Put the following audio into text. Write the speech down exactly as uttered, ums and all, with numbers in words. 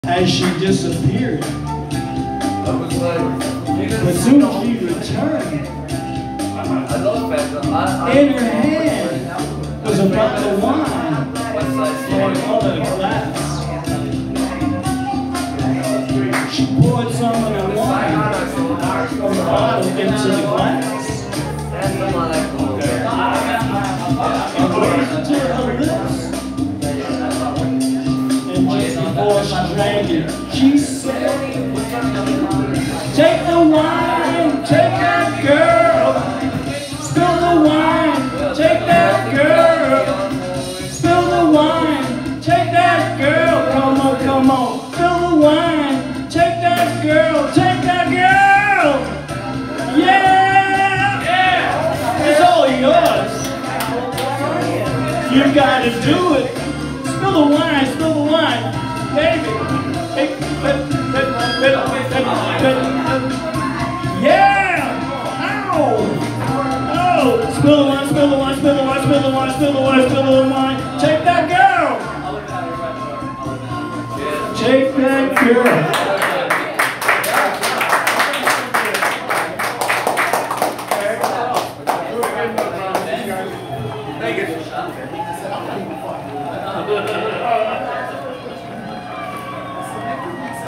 as she disappeared. But soon as she returned, in her hand was a bottle of wine and another glass. She poured some of the wine from the bottle into the glass and raised it to her lips. And just before she drank it, she said, "Take the wine, take that girl. Spill the wine, take that girl. Spill the wine, take that girl. Come on, come on. Spill the wine, take that girl, take that girl. Yeah, yeah. It's all yours. You gotta do it. Spill the wine, spill the wine. Baby. Yeah! Ow! Oh! Spill the wine, spill the wine, spill the wine, spill the wine, spill the wine, spill the wine. Take that girl! Take that girl. Thank you.